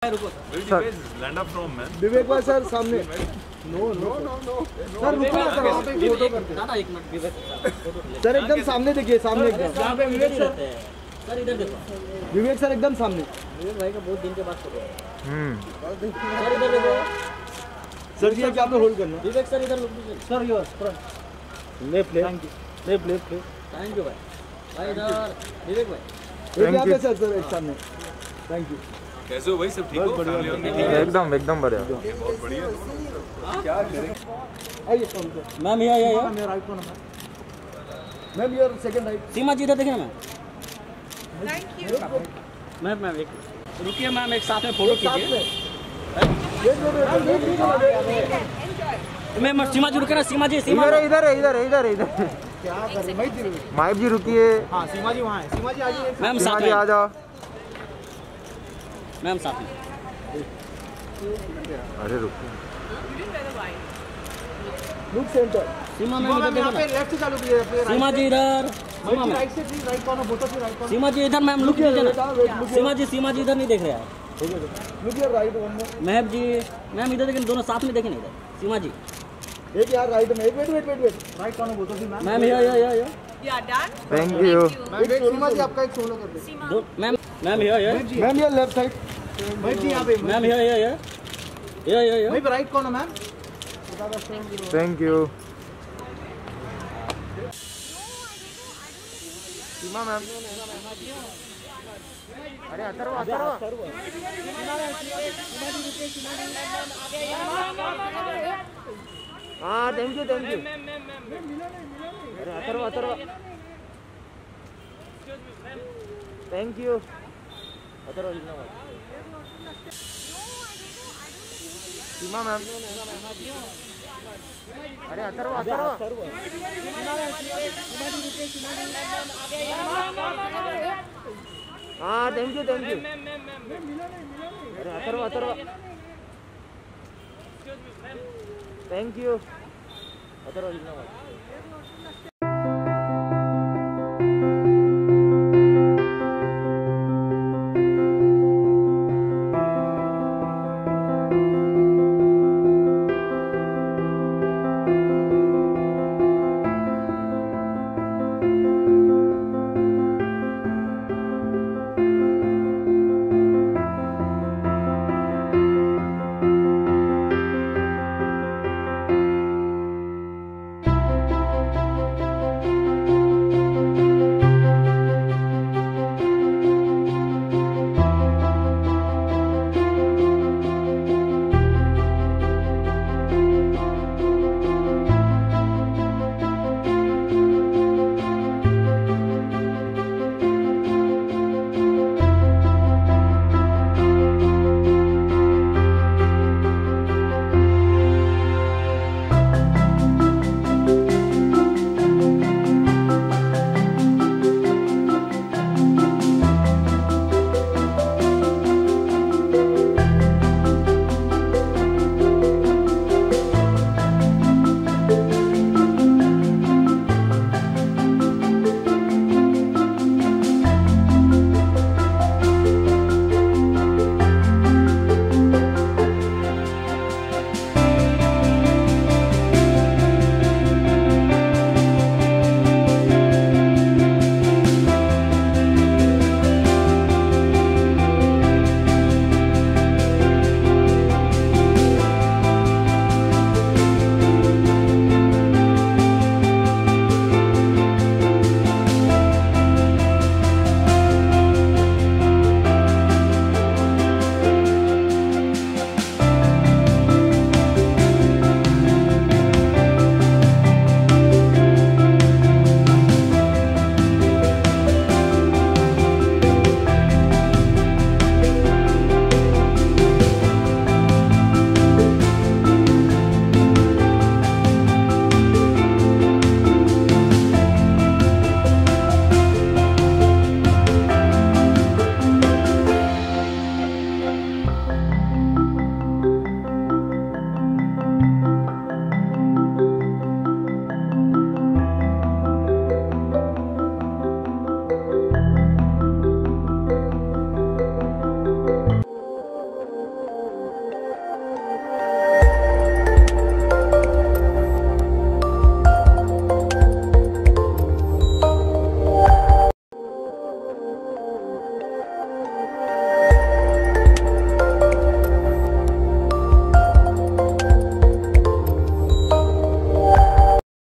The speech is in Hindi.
विवेक भाई सर सामने। नो सर रुको ना सर, वहाँ पे फोटो करते हैं। एक मिनट विवेक सर एकदम सामने देखिए, सामने एकदम। यहाँ पे विवेक सर इधर देखो। विवेक सर एकदम सामने। विवेक भाई का बहुत दिन के बाद फोटो है। सर इधर देखो। सर जी क्या पे होल्ड करना। विवेक सर इधर sir your front left left left thank you भाई। भाई इधर विवेक भाई यहाँ पे सर एक सामने। Thank you. कैसे हो भाई, सब ठीक हो? एकदम बढ़िया। बहुत बढ़िया। क्या करें? आइए मैम ये मेरा राइट कौन है ma'am? Your second right. Seema ji इधर देखें मैम। मैम एक रुकिए मैम, एक साथ में फोटो खींचिए। मैम सीमा जी रुके ना, सीमा जी इधर क्या कर रहे माइप जी रुकिए। हाँ सीमा जी वहाँ है। सीमा जी आ जाइए। मैम सीमा साथ जी में आ जाओ। मैम साथ में। अरे रुकिए। Look centre. सीमा मैम इधर देखो ना। लेफ्ट से चालू कीजिए। सीमा जी इधर। सीमा मैम राइट से प्लीज, राइट कॉर्नर फोटो से राइट कॉर्नर। सीमा जी इधर मैम लुक कीजिए ना। सीमा जी इधर नहीं देख रहे हैं। Look your right one more. Ma'am ji ma'am इधर देखें, दोनों साथ में देखें ना इधर। सीमा जी एक यार राइट में। वेट राइट कॉर्नर फोटो से मैम। मैम ये थैंक यू। सीमा जी आपका एक सोलो कर दे। मैम ये मैम ये लेफ्ट साइड। मैम जी यहाँ पे। मैम ये वहीं पे right corner ma'am. Thank you. Seema ma'am. अरे अथर्व। हाँ थैंक यू। अरे Atharva. Thank you. Atharva Seema ma'am. अरे अथर्व। हाँ थैंक यू। अरे अथर्व। Thank you. अथर्व